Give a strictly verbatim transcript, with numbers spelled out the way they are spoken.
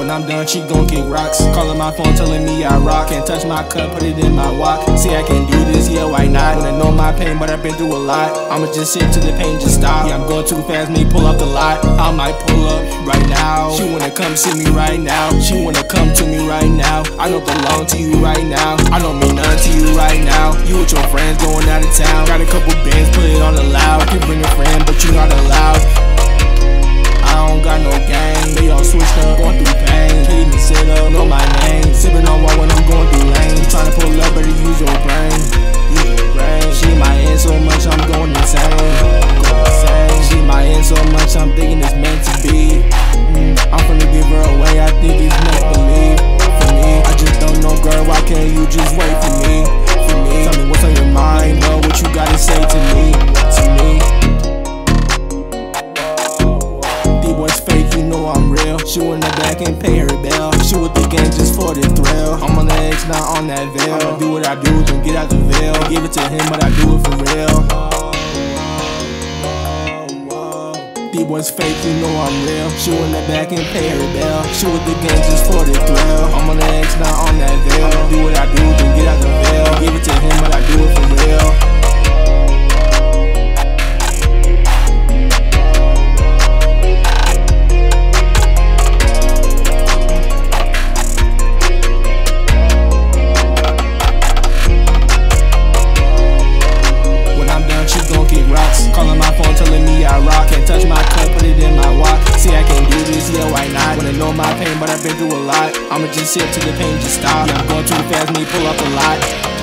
When I'm done, she gon' kick rocks. Calling my phone, telling me I rock. Can't touch my cup, put it in my walk. See, I can do this, yeah, why not? Wanna know my pain, but I've been through a lot. I'ma just sit till the pain just stop. Yeah, I'm going too fast, me pull up the lot. I might pull up right now. She wanna come see me right now. She wanna come to me right now. I don't belong to you right now. I don't mean nothing to you right now. You with your friends going out of town. Got a couple bands, put it on the loud. You bring a friend, but you not allowed. I don't got no gang, they all switched up, going through pain. Can't even sit up, know my name. Sipping on water when I'm going through lane. Tryna pull up, better use your brain. Use your brain. She my in so much, I'm going insane. Going insane. She my in so much, I'm thinking it's meant to be. Mm, I'm finna give her away, I think it's make believe. For me, I just don't know, girl, why can't you just wait for me? For me, tell me what's on your mind, know what you gotta say to me. To me. D-boy's fake, you know I'm real. She in the back and pay her bill. She with the gang just for the thrill. I'm on the X, not on that veil. I'ma do what I do, then get out the veil. Give it to him, but I do it for real. D-boy's fake, you know I'm real. She in the back and pay her bill. She with the gang just for the thrill. I'm on the X, not on that veil. I'ma do what I do, then get out the veil. Give it to him, but I do it for real. Calling my phone, telling me I rock. Can't touch my cup, put it in my walk. See, I can do this, yeah, why not? Wanna know my pain, but I've been through a lot. I'ma just sit till the pain just stop. Yeah, I'm going too fast, me pull up a lot.